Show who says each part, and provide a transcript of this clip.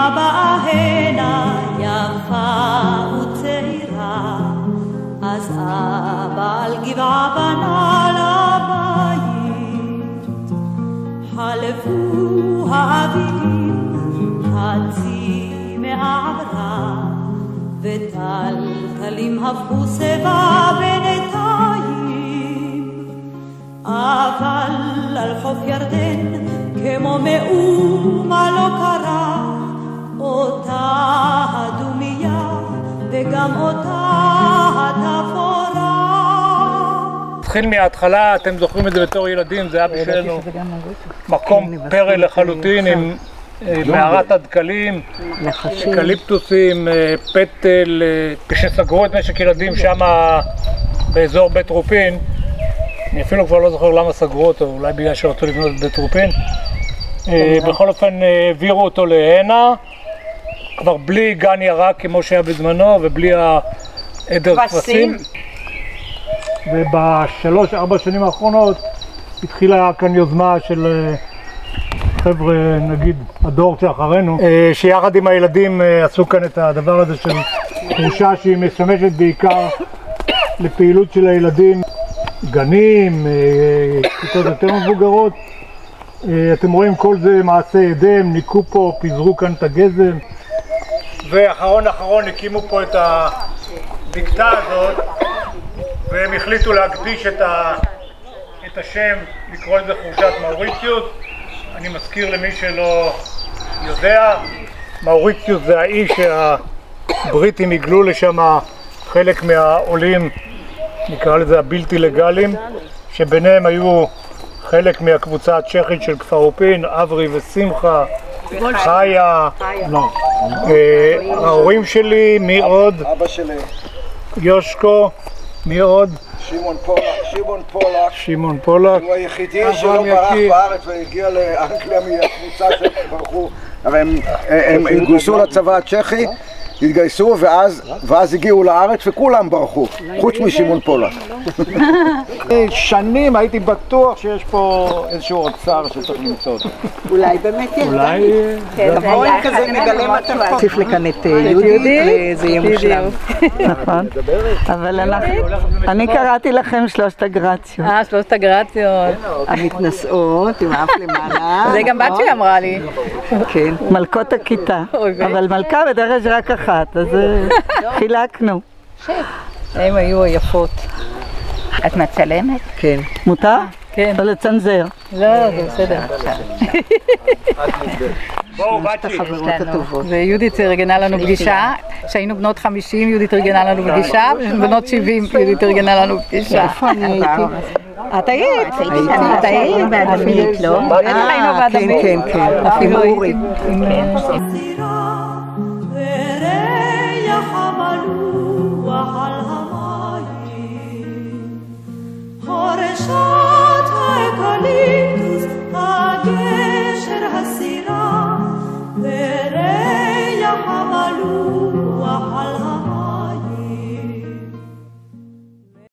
Speaker 1: אמא בהנה יפה וצעירה, אז אבא על גבעה בנה לבית. חלפו האביבים חצי מעברה, וטלטלים הפכו סבא בינתיים. אבל על חוף ירדן כמו מאומה לא קרה, אותה הדומיה וגם אותה התפאורה.
Speaker 2: נתחיל מההתחלה, אתם זוכרים את זה בתור ילדים, זה היה בשבילנו מקום פרא לחלוטין עם מערת הדקלים, אקליפטוסים, פטל. כשסגרו את משק ילדים שם באזור בית רופין, אני אפילו כבר לא זוכר למה סגרו אותו, אולי בגלל שרצו לבנות את בית רופין. בכל אופן העבירו אותו להנה, כבר בלי גן ירק כמו שהיה בזמנו ובלי העדר כבשים. וב3-4 שנים האחרונות התחילה כאן יוזמה של חבר'ה, נגיד הדור שאחרינו, שיחד עם הילדים עשו כאן את הדבר הזה של חורשה שהיא משמשת בעיקר לפעילות של הילדים, גנים, כיתות יותר מבוגרות. אתם רואים כל זה מעשה ידיהם, ניקו פה, פיזרו כאן את הגזם, ואחרון הקימו פה את הבקתה הזאת, והם החליטו להקדיש את השם, לקרוא לזה חורשת מאוריציוס. אני מזכיר למי שלא יודע, מאוריציוס זה האיש שהבריטים הגלו לשם חלק מהעולים, נקרא לזה הבלתי לגליים, שביניהם היו חלק מהקבוצה הצ'כית של כפר רופין, אברי ושמחה, חיה, ההורים שלי, מי עוד?
Speaker 3: אבא שלי.
Speaker 2: יושקו, מי עוד?
Speaker 3: שמעון פולק. הוא היחידי שלא ברח בארץ והגיע לאנגליה מהקבוצה שברחו. אבל הם התגייסו לצבא הצ'כי, התגייסו ואז הגיעו לארץ וכולם ברחו, חוץ משמעון פולק. שנים הייתי בטוח שיש פה איזשהו אוצר שצריך למצוא אותו.
Speaker 4: אולי באמת יש.
Speaker 2: אולי...
Speaker 4: תבואי כזה נגלה מטפות. תוסיף לכאן את יהודית וזה יהיה מושלם.
Speaker 5: נכון. אבל אני קראתי לכם 3 הגרציות.
Speaker 6: 3 הגרציות.
Speaker 4: המתנשאות עם האף למעלה.
Speaker 6: זה גם בת שלי אמרה לי.
Speaker 5: כן. מלכות הכיתה. אבל מלכה בדרך רק אחת, אז חילקנו.
Speaker 6: הם היו היפות.
Speaker 4: את מצלמת?
Speaker 5: כן. מותר?
Speaker 6: כן.
Speaker 5: או לצנזר?
Speaker 6: לא, זה בסדר.
Speaker 2: בואו, בצ'י.
Speaker 6: ויהודית ארגנה לנו פגישה, כשהיינו בנות 50 יהודית ארגנה לנו פגישה, בנות 70 יהודית ארגנה לנו פגישה.
Speaker 4: איפה אני הייתי?
Speaker 6: את היית?
Speaker 4: את היית בעדמית, לא?
Speaker 6: היינו בעדמית.
Speaker 5: כן, כן, עם אורי.
Speaker 1: וריח המלוח על המים, חורשת האקלים